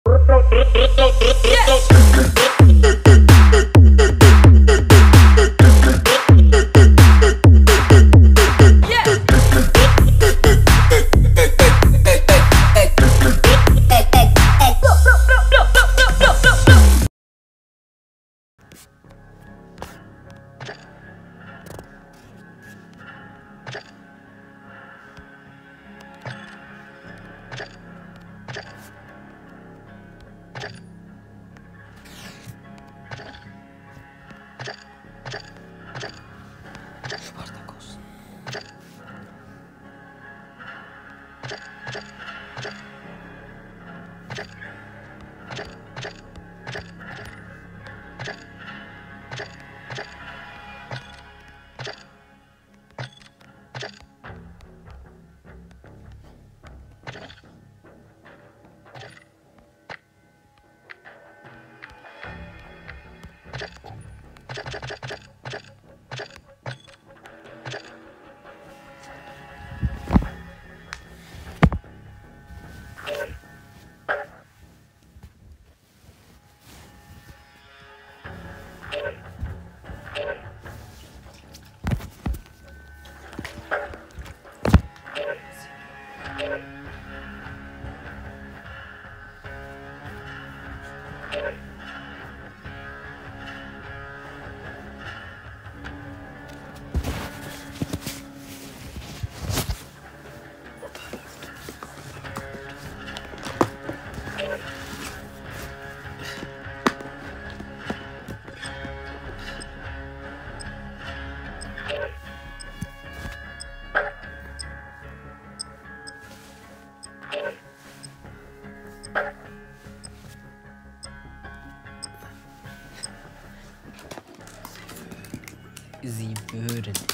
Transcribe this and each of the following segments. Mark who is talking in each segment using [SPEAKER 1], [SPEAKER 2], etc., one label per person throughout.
[SPEAKER 1] Sie würde nicht.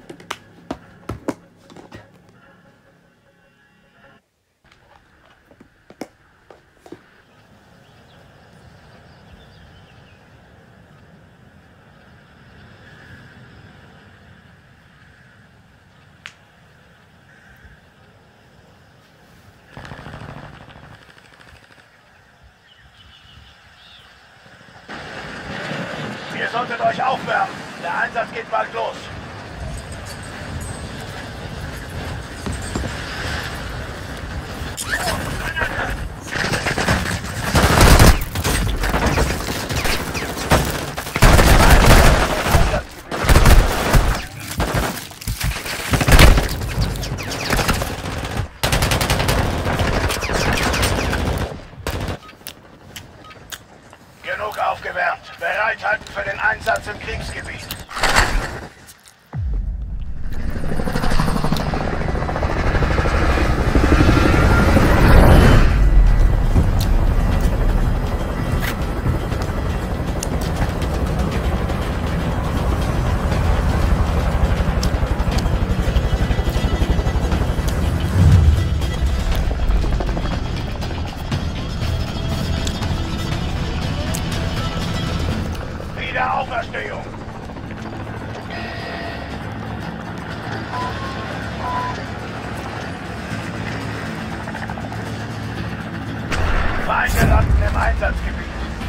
[SPEAKER 2] Ihr solltet euch aufwärmen. Der Einsatz geht bald los. Genug aufgewärmt. Bereithalten für den Einsatz im Kriegsgebiet. Auferstehung! Feinde landen im Einsatzgebiet.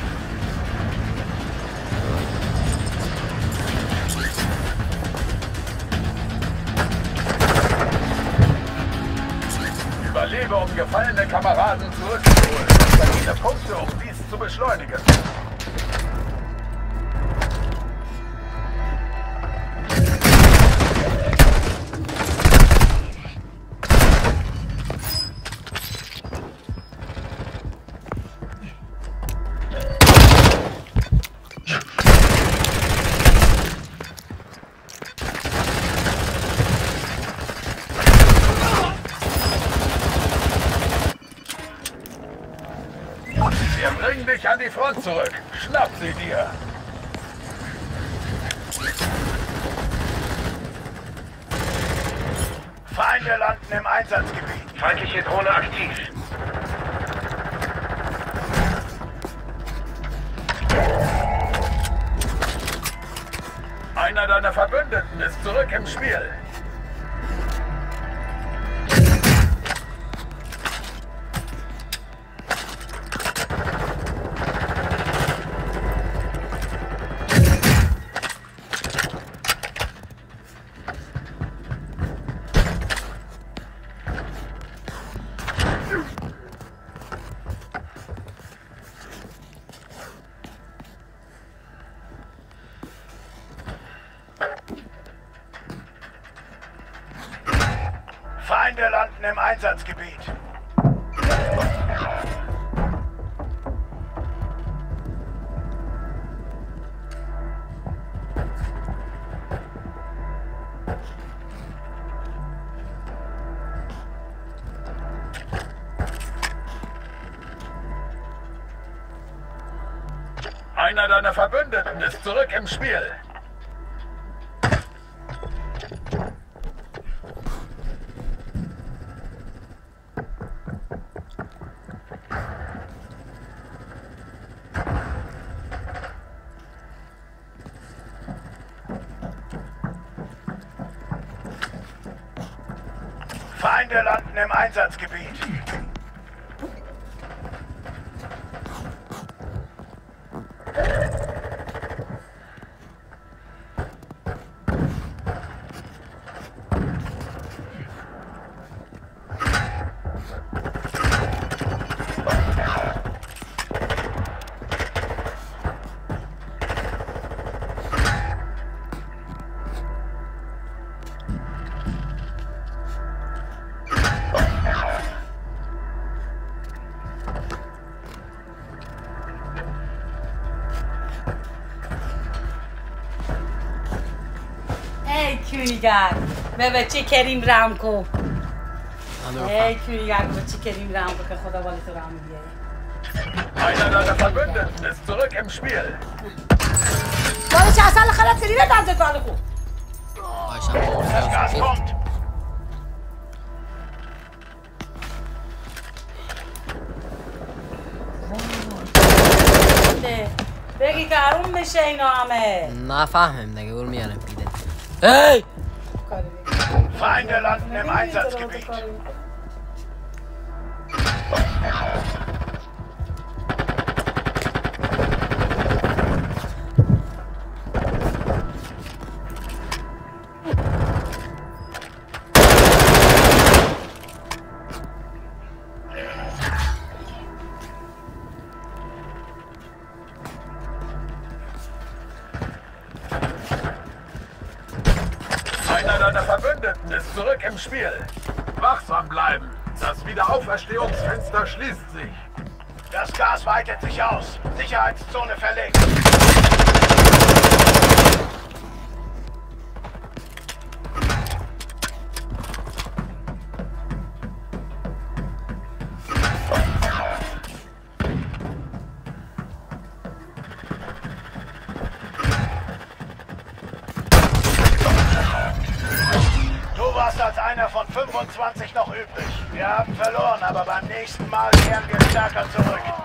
[SPEAKER 2] Überlebe, um gefallene Kameraden zurückzuholen. Verdiene Punkte, um dies zu beschleunigen. Wir bringen dich an die Front zurück. Schnapp sie dir. Feinde landen im Einsatzgebiet. Feindliche Drohne aktiv. Einer deiner Verbündeten ist zurück im Spiel. Feinde landen im Einsatzgebiet. Einer deiner Verbündeten ist zurück im Spiel. Feinde landen im Einsatzgebiet.
[SPEAKER 3] کیریگر به بچه کریم رحم کن. ای کیریگر به بچه کریم رحم کن که خدا بالا تو رحم بیاره.
[SPEAKER 2] Einer deiner Verbündeten ist zurück im Spiel.
[SPEAKER 3] بالا چه اصلا خلاص کریده دنزه کال خوب.
[SPEAKER 2] Das Gas kommt.
[SPEAKER 3] بگی که حروم میشه اینا همه.
[SPEAKER 1] نفهمم دیگه برو میارم پیده. Hey!
[SPEAKER 2] Feinde landen im Einsatzgebiet. Einer deiner Verbündeten ist zurück im Spiel. Wachsam bleiben. Das Wiederauferstehungsfenster schließt sich. Das Gas weitet sich aus. Sicherheitszone verlegt. Als einer von 25 noch übrig. Wir haben verloren, aber beim nächsten Mal kehren wir stärker zurück.